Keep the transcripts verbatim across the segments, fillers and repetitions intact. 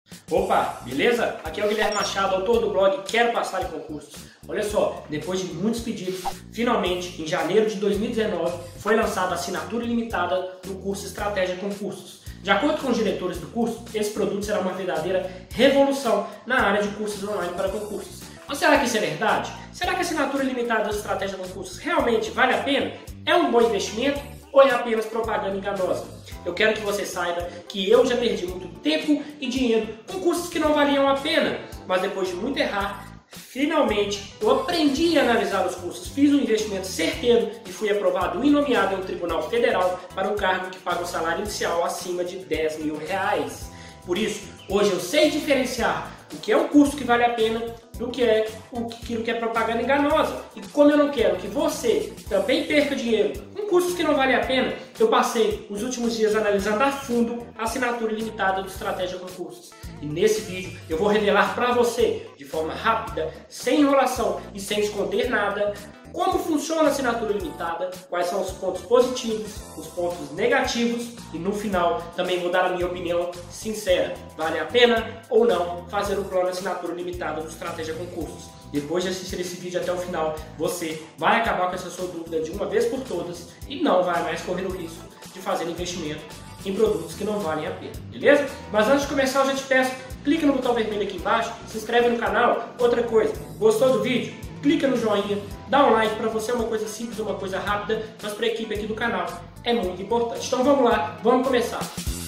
Opa, beleza? Aqui é o Guilherme Machado, autor do blog Quero Passar em Concursos. Olha só, depois de muitos pedidos, finalmente, em janeiro de dois mil e dezenove, foi lançada a assinatura ilimitada do curso Estratégia Concursos. De acordo com os diretores do curso, esse produto será uma verdadeira revolução na área de cursos online para concursos. Mas será que isso é verdade? Será que a assinatura ilimitada da Estratégia Concursos realmente vale a pena? É um bom investimento ou é apenas propaganda enganosa? Eu quero que você saiba que eu já perdi muito tempo e dinheiro com cursos que não valiam a pena, mas depois de muito errar, finalmente eu aprendi a analisar os cursos, fiz um investimento certeiro e fui aprovado e nomeado em um tribunal federal para um cargo que paga um salário inicial acima de dez mil reais. Por isso, hoje eu sei diferenciar o que é um curso que vale a pena do que é aquilo que é propaganda enganosa. E como eu não quero que você também perca dinheiro com cursos que não valem a pena, eu passei os últimos dias analisando a fundo a assinatura ilimitada do Estratégia Concursos. E nesse vídeo eu vou revelar para você, de forma rápida, sem enrolação e sem esconder nada, como funciona a assinatura ilimitada, quais são os pontos positivos, os pontos negativos e no final também vou dar a minha opinião sincera. Vale a pena ou não fazer o plano assinatura ilimitada do Estratégia Concursos? Depois de assistir esse vídeo até o final, você vai acabar com essa sua dúvida de uma vez por todas e não vai mais correr o risco de fazer investimento em produtos que não valem a pena, beleza? Mas antes de começar eu já te peço, clica no botão vermelho aqui embaixo, se inscreve no canal. Outra coisa, gostou do vídeo? Clica no joinha, dá um like. Para você é uma coisa simples, uma coisa rápida, mas para a equipe aqui do canal é muito importante. Então vamos lá, vamos começar.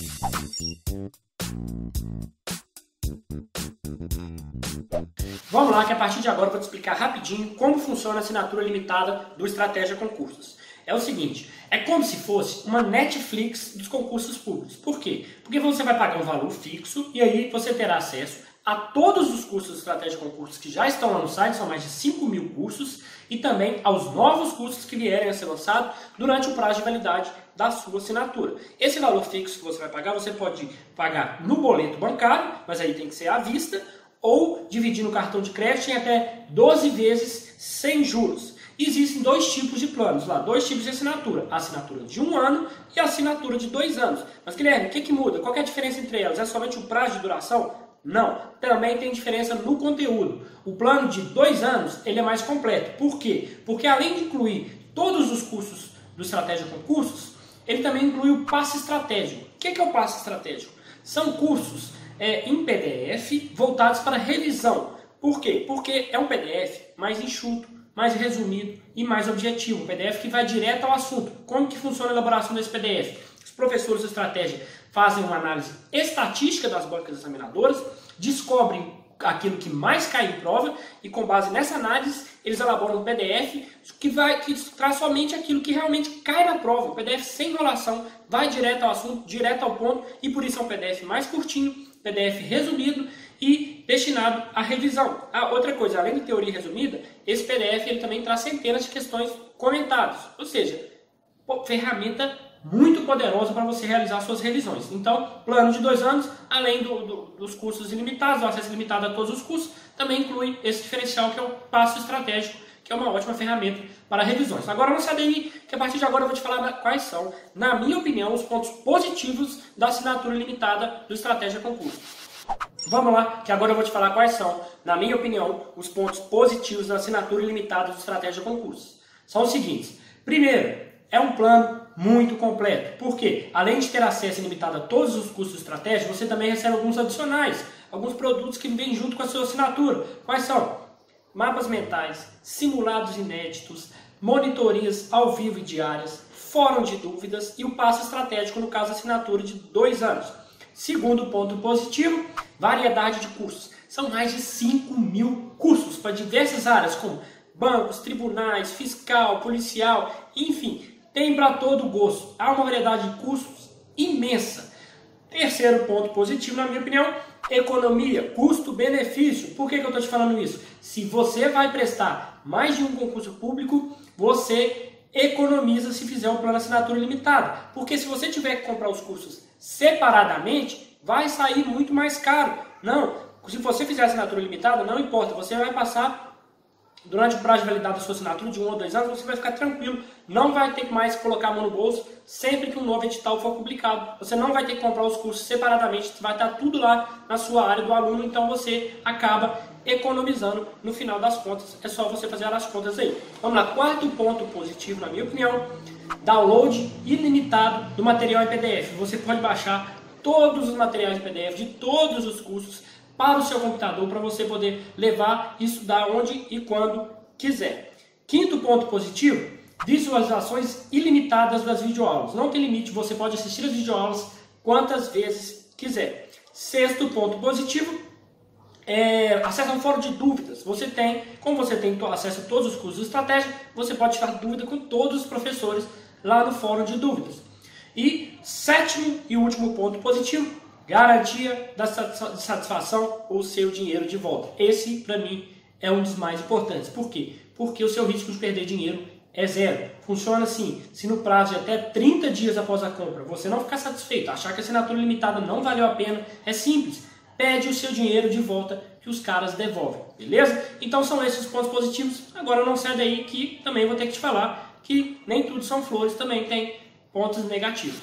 Vamos lá que a partir de agora eu vou te explicar rapidinho como funciona a assinatura limitada do Estratégia Concursos. É o seguinte, é como se fosse uma Netflix dos concursos públicos. Por quê? Porque você vai pagar um valor fixo e aí você terá acesso a todos os cursos de Estratégia de Concursos que já estão lá no site, são mais de cinco mil cursos, e também aos novos cursos que vierem a ser lançados durante o prazo de validade da sua assinatura. Esse valor fixo que você vai pagar, você pode pagar no boleto bancário, mas aí tem que ser à vista, ou dividir no cartão de crédito em até doze vezes sem juros. Existem dois tipos de planos lá, dois tipos de assinatura. A assinatura de um ano e a assinatura de dois anos. Mas Guilherme, o que, que muda? Qual que é a diferença entre elas? É somente o prazo de duração? Não, também tem diferença no conteúdo. O plano de dois anos ele é mais completo. Por quê? Porque além de incluir todos os cursos do Estratégia Concursos, ele também inclui o passe estratégico. O que é o passe estratégico? São cursos é, em P D F voltados para revisão. Por quê? Porque é um P D F mais enxuto, mais resumido e mais objetivo. Um P D F que vai direto ao assunto. Como que funciona a elaboração desse P D F? Os professores de estratégia fazem uma análise estatística das bancas examinadoras, descobrem aquilo que mais cai em prova e com base nessa análise eles elaboram um P D F que, vai, que traz somente aquilo que realmente cai na prova. Um P D F sem enrolação, vai direto ao assunto, direto ao ponto e por isso é um P D F mais curtinho, P D F resumido e destinado à revisão. Ah, outra coisa, além de teoria resumida, esse P D F ele também traz centenas de questões comentadas, ou seja, ferramenta muito poderosa para você realizar suas revisões. Então, plano de dois anos, além do, do, dos cursos ilimitados, o acesso limitado a todos os cursos, também inclui esse diferencial que é o passo estratégico, que é uma ótima ferramenta para revisões. Agora não sai daí que a partir de agora eu vou te falar quais são, na minha opinião, os pontos positivos da assinatura limitada do Estratégia Concursos. Vamos lá, que agora eu vou te falar quais são, na minha opinião, os pontos positivos da assinatura ilimitada do Estratégia Concursos. São os seguintes. Primeiro, é um plano muito completo. Por quê? Além de ter acesso ilimitado a todos os cursos de estratégia, você também recebe alguns adicionais, alguns produtos que vêm junto com a sua assinatura. Quais são? Mapas mentais, simulados inéditos, monitorias ao vivo e diárias, fórum de dúvidas e o passo estratégico, no caso, assinatura de dois anos. Segundo ponto positivo, variedade de cursos. São mais de cinco mil cursos para diversas áreas, como bancos, tribunais, fiscal, policial, enfim, tem para todo gosto. Há uma variedade de cursos imensa. Terceiro ponto positivo, na minha opinião, economia, custo-benefício. Por que, que eu estou te falando isso? Se você vai prestar mais de um concurso público, você economiza se fizer o plano assinatura limitada. Porque se você tiver que comprar os cursos separadamente, vai sair muito mais caro. Não, se você fizer assinatura limitada, não importa, você vai passar durante o prazo de validade da sua assinatura de um ou dois anos, você vai ficar tranquilo, não vai ter mais que colocar a mão no bolso sempre que um novo edital for publicado. Você não vai ter que comprar os cursos separadamente, vai estar tudo lá na sua área do aluno, então você acaba economizando no final das contas. É só você fazer as contas aí. Vamos lá, quarto ponto positivo, na minha opinião, download ilimitado do material em P D F. Você pode baixar todos os materiais em P D F de todos os cursos para o seu computador, para você poder levar e estudar onde e quando quiser. Quinto ponto positivo, visualizações ilimitadas das videoaulas. Não tem limite, você pode assistir as videoaulas quantas vezes quiser. Sexto ponto positivo, é, acesso ao fórum de dúvidas. Você tem, como você tem acesso a todos os cursos de estratégia, você pode tirar dúvida com todos os professores lá no fórum de dúvidas. E sétimo e último ponto positivo, garantia da satisfação ou seu dinheiro de volta. Esse, para mim, é um dos mais importantes. Por quê? Porque o seu risco de perder dinheiro é zero. Funciona assim, se no prazo de até trinta dias após a compra você não ficar satisfeito, achar que a assinatura limitada não valeu a pena, é simples. Pede o seu dinheiro de volta que os caras devolvem, beleza? Então são esses os pontos positivos. Agora não sai daí que também vou ter que te falar que nem tudo são flores, também tem pontos negativos.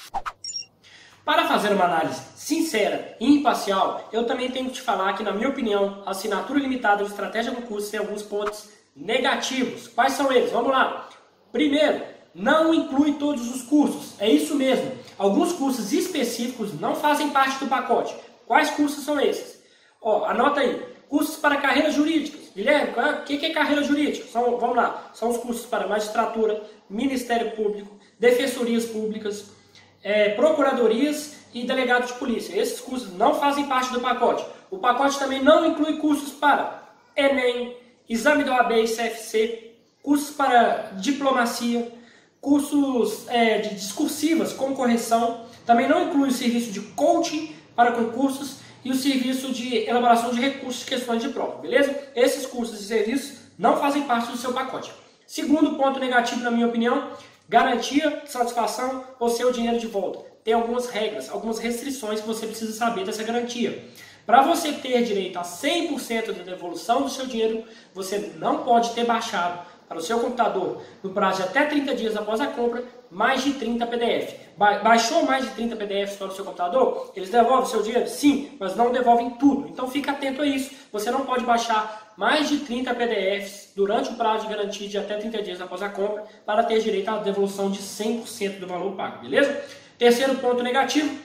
Para fazer uma análise sincera e imparcial, eu também tenho que te falar que, na minha opinião, a assinatura limitada de estratégia concurso tem alguns pontos negativos. Quais são eles? Vamos lá. Primeiro, não inclui todos os cursos. É isso mesmo. Alguns cursos específicos não fazem parte do pacote. Quais cursos são esses? Ó, anota aí. Cursos para carreiras jurídicas. Guilherme, o que é carreira jurídica? São, vamos lá. São os cursos para magistratura, Ministério Público, defensorias públicas, é, procuradorias e delegado de polícia. Esses cursos não fazem parte do pacote. O pacote também não inclui cursos para Enem, exame da O A B e C F C, cursos para diplomacia, cursos é, de discursivas com correção. Também não inclui o serviço de coaching para concursos e o serviço de elaboração de recursos e questões de prova, beleza? Esses cursos e serviços não fazem parte do seu pacote. Segundo ponto negativo, na minha opinião, garantia de satisfação ou seu dinheiro de volta. Tem algumas regras, algumas restrições que você precisa saber dessa garantia. Para você ter direito a cem por cento da devolução do seu dinheiro, você não pode ter baixado para o seu computador, no prazo de até trinta dias após a compra, mais de trinta P D F. Ba- baixou mais de trinta P D Fs para o seu computador, eles devolvem o seu dinheiro? Sim, mas não devolvem tudo. Então fica atento a isso. Você não pode baixar mais de trinta P D Fs durante o prazo de garantia de até trinta dias após a compra para ter direito à devolução de cem por cento do valor pago, beleza? Terceiro ponto negativo,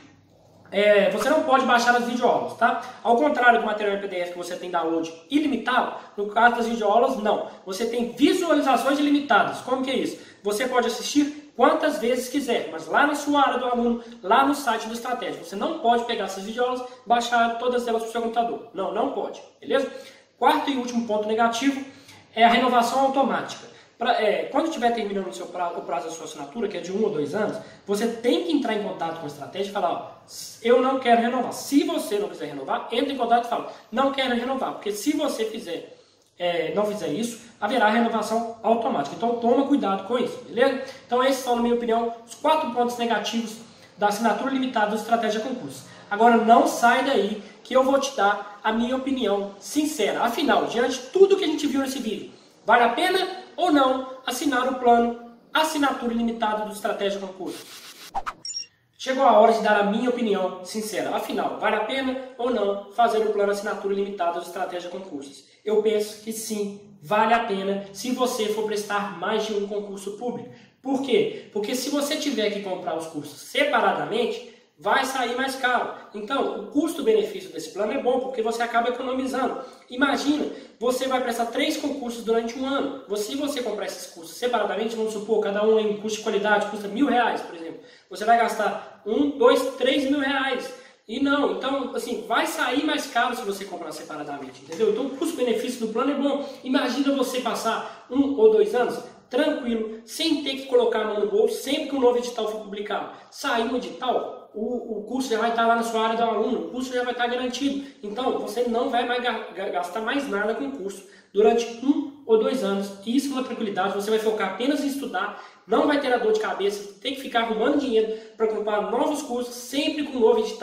É, você não pode baixar as videoaulas, tá? Ao contrário do material em P D F que você tem download ilimitado, no caso das videoaulas, não. Você tem visualizações ilimitadas. Como que é isso? Você pode assistir quantas vezes quiser, mas lá na sua área do aluno, lá no site do Estratégia. Você não pode pegar essas videoaulas e baixar todas elas para o seu computador. Não, não pode, beleza? Quarto e último ponto negativo é a renovação automática. Pra, é, quando estiver terminando o, seu prazo, o prazo da sua assinatura, que é de um ou dois anos, você tem que entrar em contato com a estratégia e falar, ó, eu não quero renovar. Se você não quiser renovar, entre em contato e fala, não quero renovar, porque se você fizer, é, não fizer isso, haverá renovação automática. Então toma cuidado com isso, beleza? Então esses são, na minha opinião, os quatro pontos negativos da assinatura limitada do Estratégia Concurso. Agora não sai daí que eu vou te dar a minha opinião sincera. Afinal, diante de tudo que a gente viu nesse vídeo, vale a pena ou não assinar o plano assinatura limitada do Estratégia Concurso? Chegou a hora de dar a minha opinião sincera. Afinal, vale a pena ou não fazer o plano assinatura limitada do Estratégia Concursos? Eu penso que sim, vale a pena se você for prestar mais de um concurso público. Por quê? Porque se você tiver que comprar os cursos separadamente, vai sair mais caro. Então, o custo-benefício desse plano é bom, porque você acaba economizando. Imagina, você vai prestar três concursos durante um ano. Se você comprar esses cursos separadamente, vamos supor, cada um em custo de qualidade custa mil reais, por exemplo. Você vai gastar um, dois, três mil reais. E não, então, assim, vai sair mais caro se você comprar separadamente, entendeu? Então, o custo-benefício do plano é bom. Imagina você passar um ou dois anos tranquilo, sem ter que colocar a mão no bolso, sempre que um novo edital for publicado. Saiu um edital, O, o curso já vai estar lá na sua área do aluno, o curso já vai estar garantido. Então, você não vai mais gastar mais nada com o curso durante um ou dois anos. Isso é uma tranquilidade, você vai focar apenas em estudar, não vai ter a dor de cabeça, tem que ficar arrumando dinheiro para comprar novos cursos, sempre com um novo edital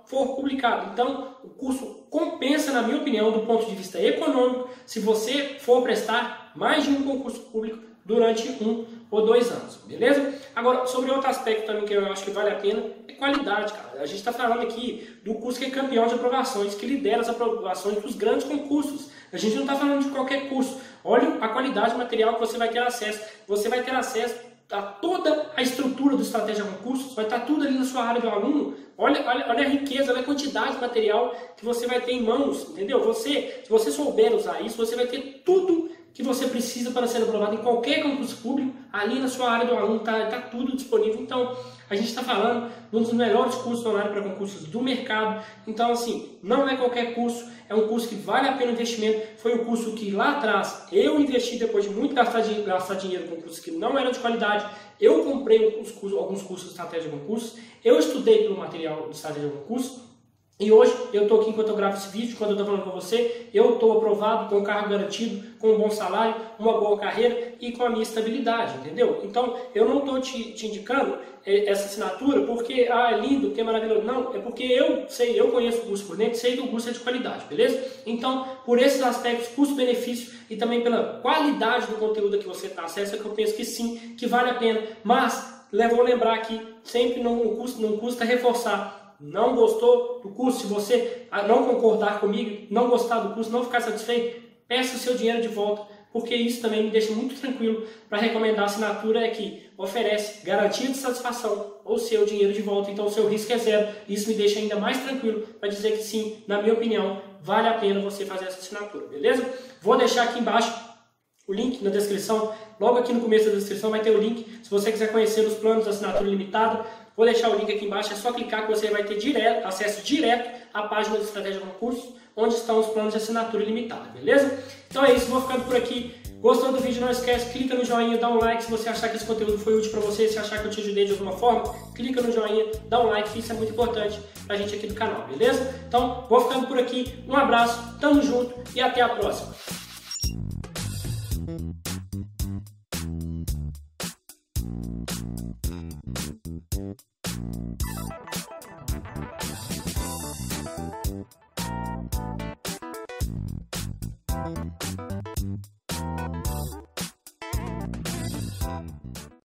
for publicado. Então, o curso compensa, na minha opinião, do ponto de vista econômico, se você for prestar mais de um concurso público durante um ou dois anos, beleza? Agora, sobre outro aspecto também que eu acho que vale a pena, é qualidade, cara. A gente está falando aqui do curso que é campeão de aprovações, que lidera as aprovações dos grandes concursos. A gente não está falando de qualquer curso. Olha a qualidade material que você vai ter acesso. Você vai ter acesso a toda a estrutura do Estratégia Concursos, vai estar tudo ali na sua área do aluno. Olha, olha, olha a riqueza, olha a quantidade de material que você vai ter em mãos, entendeu? Você, se você souber usar isso, você vai ter tudo que você precisa para ser aprovado em qualquer concurso público, ali na sua área do aluno, está tá tudo disponível. Então, a gente está falando de um dos melhores cursos online para concursos do mercado. Então, assim, não é qualquer curso, é um curso que vale a pena o investimento. Foi um curso que lá atrás eu investi depois de muito gastar, de, gastar dinheiro com cursos que não eram de qualidade. Eu comprei os cursos, alguns cursos de estratégia de concursos, eu estudei pelo material de estratégia de concursos. E hoje, eu estou aqui enquanto eu gravo esse vídeo, quando eu estou falando com você, eu estou aprovado com um cargo garantido, com um bom salário, uma boa carreira e com a minha estabilidade, entendeu? Então, eu não estou te, te indicando eh, essa assinatura porque, ah, é lindo, que é maravilhoso. Não, é porque eu sei, eu conheço o curso por dentro, sei que o curso é de qualidade, beleza? Então, por esses aspectos, custo-benefício e também pela qualidade do conteúdo que você está acesso, é que eu penso que sim, que vale a pena. Mas, vou lembrar aqui, sempre não, não, custa, não custa reforçar. Não gostou do curso, se você não concordar comigo, não gostar do curso, não ficar satisfeito, peça o seu dinheiro de volta, porque isso também me deixa muito tranquilo para recomendar a assinatura é que oferece garantia de satisfação ou seu dinheiro de volta, então o seu risco é zero. Isso me deixa ainda mais tranquilo para dizer que sim, na minha opinião, vale a pena você fazer essa assinatura, beleza? Vou deixar aqui embaixo o link na descrição, logo aqui no começo da descrição vai ter o link, se você quiser conhecer os planos da assinatura limitada. Vou deixar o link aqui embaixo, é só clicar que você vai ter direto, acesso direto à página do Estratégia Concursos, onde estão os planos de assinatura ilimitada, beleza? Então é isso, vou ficando por aqui. Gostou do vídeo? Não esquece, clica no joinha, dá um like se você achar que esse conteúdo foi útil para você, se achar que eu te ajudei de alguma forma, clica no joinha, dá um like, isso é muito importante pra gente aqui do canal, beleza? Então, vou ficando por aqui, um abraço, tamo junto e até a próxima!